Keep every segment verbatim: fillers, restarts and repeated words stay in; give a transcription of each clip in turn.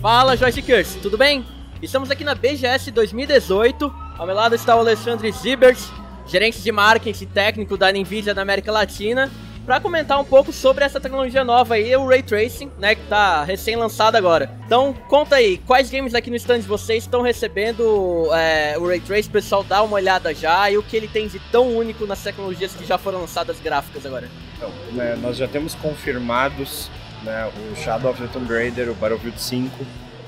Fala, Joysticers, tudo bem? Estamos aqui na B G S dois mil e dezoito, ao meu lado está o Alexandre Zibert, gerente de marketing técnico da NVIDIA na América Latina, para comentar um pouco sobre essa tecnologia nova aí, o Ray Tracing, né, que está recém-lançado agora. Então, conta aí, quais games aqui no stand de vocês estão recebendo é, o Ray Tracing, o pessoal dá uma olhada já, e o que ele tem de tão único nas tecnologias que já foram lançadas gráficas agora? Então, né, nós já temos confirmados, né, o Shadow of the Tomb Raider, o Battlefield cinco,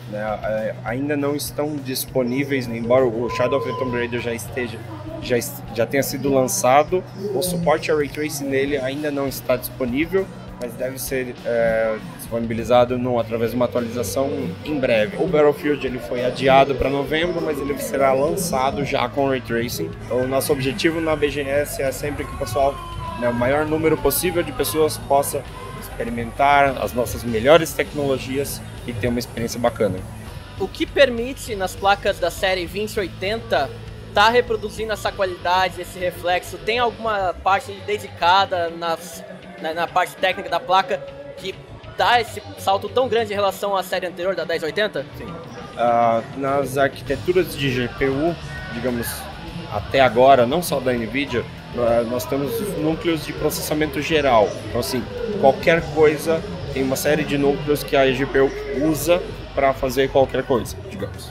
né, ainda não estão disponíveis, embora o Shadow of the Tomb Raider já esteja já, já tenha sido lançado, o suporte a Ray Tracing nele ainda não está disponível, mas deve ser é, disponibilizado no, através de uma atualização em breve. O Battlefield ele foi adiado para novembro, mas ele será lançado já com Ray Tracing. Então, o nosso objetivo na B G S é sempre que o pessoal, né, o maior número possível de pessoas possa experimentar as nossas melhores tecnologias e ter uma experiência bacana. O que permite nas placas da série vinte oitenta tá reproduzindo essa qualidade, esse reflexo? Tem alguma parte dedicada nas, na, na parte técnica da placa que dá esse salto tão grande em relação à série anterior da dez oitenta? Sim. Uh, nas arquiteturas de G P U, digamos, até agora, não só da NVIDIA, nós temos núcleos de processamento geral. Então, assim, qualquer coisa tem uma série de núcleos que a G P U usa para fazer qualquer coisa, digamos.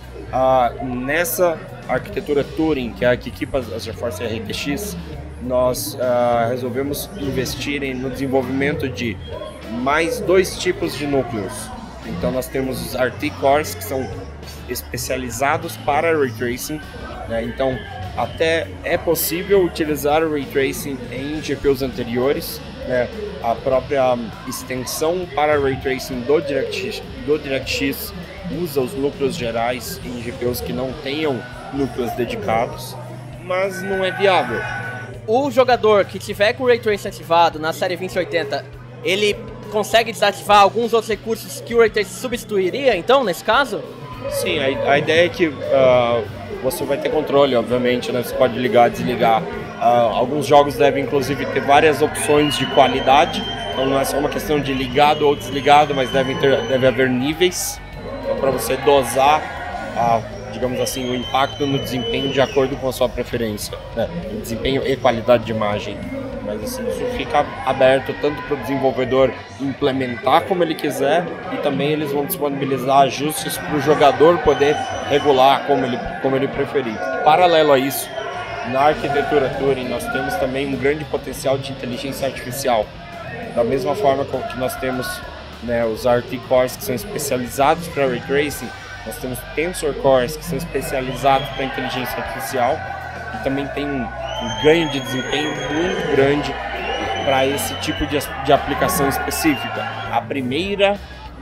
Ah, nessa arquitetura Turing, que é a que equipa a GeForce R T X, nós ah, resolvemos investir em, no desenvolvimento de mais dois tipos de núcleos. Então, nós temos os R T Cores, que são especializados para Ray Tracing, né? Então, até é possível utilizar o Ray Tracing em G P Us anteriores, né? A própria extensão para Ray Tracing do DirectX, do DirectX usa os núcleos gerais em G P Us que não tenham núcleos dedicados, mas não é viável. O jogador que tiver com o Ray Tracing ativado na série vinte oitenta, ele consegue desativar alguns outros recursos que o Ray Tracing substituiria, então, nesse caso? Sim, a, a ideia é que uh, você vai ter controle, obviamente, né? Você pode ligar, desligar. Uh, alguns jogos devem, inclusive, ter várias opções de qualidade. Então não é só uma questão de ligado ou desligado, mas deve, ter, deve haver níveis. Então, para você dosar, uh, digamos assim, o impacto no desempenho de acordo com a sua preferência, né? Desempenho e qualidade de imagem. Mas assim, isso fica aberto tanto para o desenvolvedor implementar como ele quiser, e também eles vão disponibilizar ajustes para o jogador poder regular como ele, como ele preferir. Paralelo a isso, na arquitetura Turing nós temos também um grande potencial de inteligência artificial. Da mesma forma que nós temos, né, os R T Cores que são especializados para Ray Tracing, nós temos Tensor Cores que são especializados para inteligência artificial, e também tem um um ganho de desempenho muito grande para esse tipo de, de aplicação específica. A primeira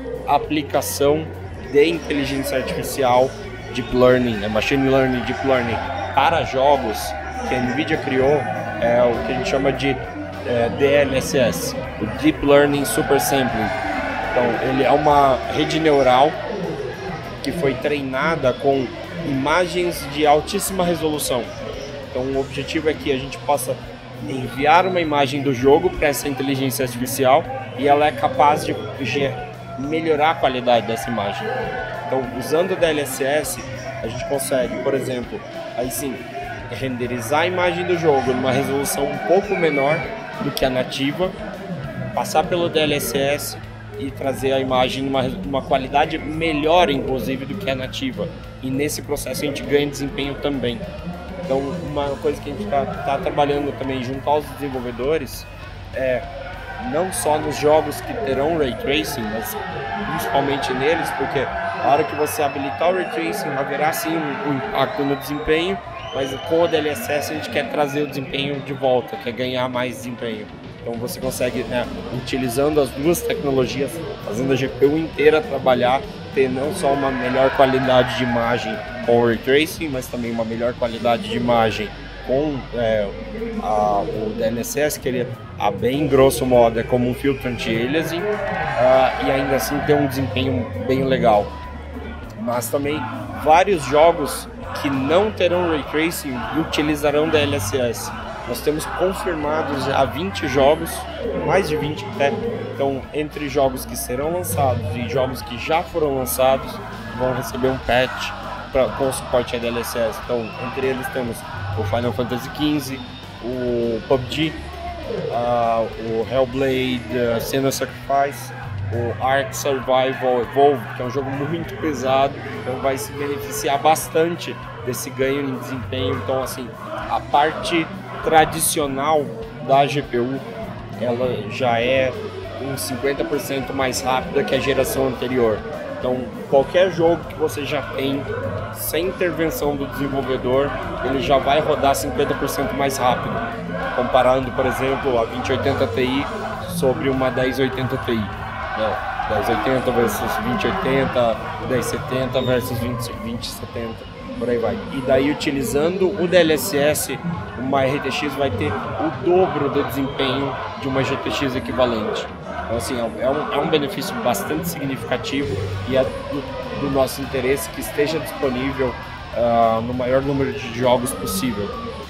aplicação de inteligência artificial, Deep Learning, né, Machine Learning, Deep Learning para jogos que a NVIDIA criou é o que a gente chama de é, D L S S, o Deep Learning Super Sampling. Então, ele é uma rede neural que foi treinada com imagens de altíssima resolução. Então o objetivo é que a gente possa enviar uma imagem do jogo para essa inteligência artificial e ela é capaz de melhorar a qualidade dessa imagem. Então, usando o D L S S, a gente consegue, por exemplo, aí sim, renderizar a imagem do jogo numa resolução um pouco menor do que a nativa, passar pelo D L S S e trazer a imagem numa uma qualidade melhor, inclusive, do que a nativa. E nesse processo a gente ganha desempenho também. Então, uma coisa que a gente está tá trabalhando também junto aos desenvolvedores é não só nos jogos que terão Ray Tracing, mas principalmente neles, porque a hora que você habilitar o Ray Tracing, haverá sim um, um impacto no desempenho, mas com o D L S S a gente quer trazer o desempenho de volta, quer ganhar mais desempenho. Então você consegue, né, utilizando as duas tecnologias, fazendo a G P U inteira trabalhar, ter não só uma melhor qualidade de imagem com o Ray Tracing, mas também uma melhor qualidade de imagem com é, a, o D L S S, que ele, a bem grosso modo, é como um filtro anti-aliasing, uh, e ainda assim ter um desempenho bem legal. Mas também vários jogos que não terão Ray Tracing e utilizarão D L S S. nós temos confirmados já vinte jogos, mais de vinte até. Então, entre jogos que serão lançados e jogos que já foram lançados, vão receber um patch pra, com suporte a D L S S. Então, entre eles temos o Final Fantasy quinze, o P U B G, uh, o Hellblade, uh, Senua Sacrifice, o Ark Survival Evolved, que é um jogo muito pesado, então vai se beneficiar bastante desse ganho em desempenho. Então, assim, a parte tradicional da G P U, ela já é uns cinquenta por cento mais rápida que a geração anterior. Então, qualquer jogo que você já tem, sem intervenção do desenvolvedor, ele já vai rodar cinquenta por cento mais rápido, comparando, por exemplo, a vinte oitenta Ti sobre uma dez oitenta Ti. Né? dez oitenta versus vinte oitenta, dez setenta versus vinte setenta, por aí vai. E daí, utilizando o D L S S, uma R T X vai ter o dobro do desempenho de uma G T X equivalente. Então, assim, é um, é um benefício bastante significativo e é do, do nosso interesse que esteja disponível uh, no maior número de jogos possível.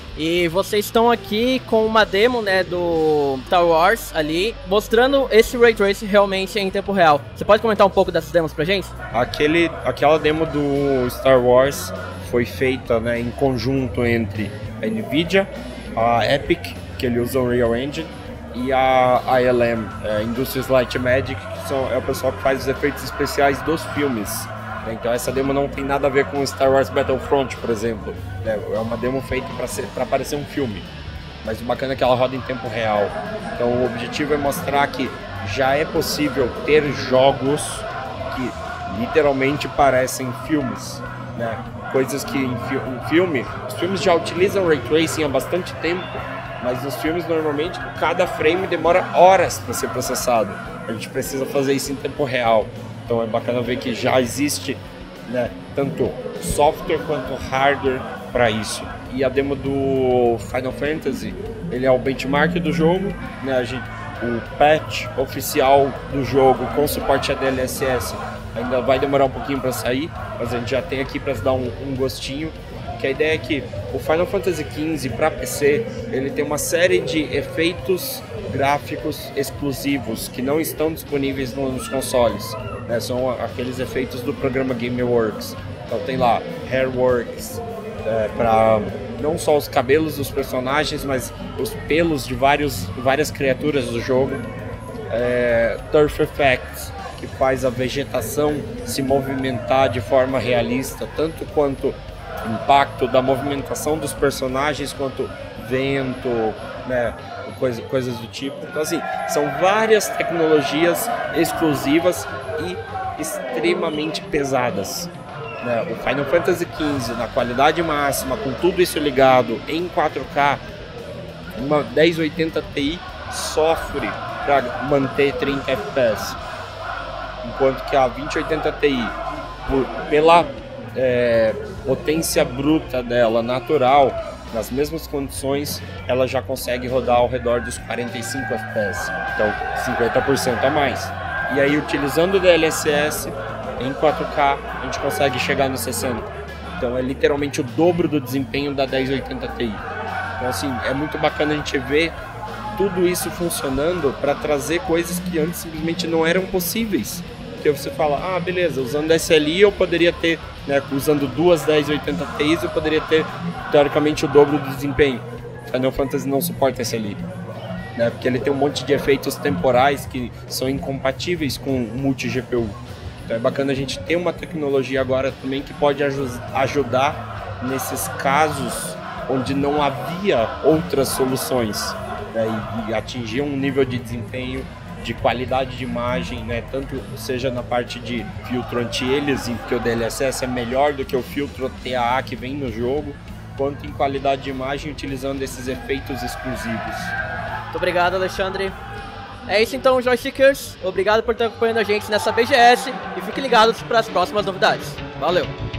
E vocês estão aqui com uma demo, né, do Star Wars ali, mostrando esse Ray Tracing realmente em tempo real. Você pode comentar um pouco dessas demos pra gente? Aquele, aquela demo do Star Wars foi feita, né, em conjunto entre a NVIDIA, a Epic, que ele usa o Unreal Engine, e a I L M, a Industries Light and Magic, que são, é o pessoal que faz os efeitos especiais dos filmes. Então essa demo não tem nada a ver com Star Wars Battlefront, por exemplo. É uma demo feita para parecer um filme, mas o bacana é que ela roda em tempo real. Então o objetivo é mostrar que já é possível ter jogos que literalmente parecem filmes, né? Coisas que em, fi em filme, os filmes já utilizam Ray Tracing há bastante tempo, mas nos filmes normalmente cada frame demora horas para ser processado. A gente precisa fazer isso em tempo real. Então é bacana ver que já existe, né, tanto software quanto hardware para isso. E a demo do Final Fantasy, ele é o benchmark do jogo, né, a gente, o patch oficial do jogo com suporte a D L S S ainda vai demorar um pouquinho para sair, mas a gente já tem aqui para dar um, um gostinho. Que a ideia é que o Final Fantasy quinze para P C, ele tem uma série de efeitos gráficos exclusivos que não estão disponíveis nos consoles, né? São aqueles efeitos do programa GameWorks. Então tem lá Hairworks, é, para não só os cabelos dos personagens, mas os pelos de vários, várias criaturas do jogo. É, Turf Effects, que faz a vegetação se movimentar de forma realista, tanto quanto impacto da movimentação dos personagens, quanto vento, né, coisa, coisas do tipo. Então, assim, são várias tecnologias exclusivas e extremamente pesadas, né? O Final Fantasy quinze, na qualidade máxima, com tudo isso ligado em quatro K, uma dez oitenta Ti sofre para manter trinta F P S, enquanto que a vinte oitenta Ti, por, pela É, potência bruta dela, natural, nas mesmas condições, ela já consegue rodar ao redor dos quarenta e cinco F P S, então cinquenta por cento a mais. E aí, utilizando o D L S S em quatro K, a gente consegue chegar no sessenta. Então é literalmente o dobro do desempenho da dez oitenta Ti. Então, assim, é muito bacana a gente ver tudo isso funcionando para trazer coisas que antes simplesmente não eram possíveis. Porque você fala, ah, beleza, usando S L I eu poderia ter, né, usando duas dez oitenta Ti eu poderia ter, teoricamente, o dobro do desempenho. Final Fantasy não suporta S L I, né, porque ele tem um monte de efeitos temporais que são incompatíveis com multi-G P U. Então é bacana a gente ter uma tecnologia agora também que pode ajudar nesses casos onde não havia outras soluções, né, e, e atingir um nível de desempenho, de qualidade de imagem, né, tanto seja na parte de filtro anti-aliasing, porque o D L S S é melhor do que o filtro T A A que vem no jogo, quanto em qualidade de imagem utilizando esses efeitos exclusivos. Muito obrigado, Alexandre. É isso então, Joystickers. Obrigado por estar acompanhando a gente nessa B G S e fiquem ligados para as próximas novidades. Valeu!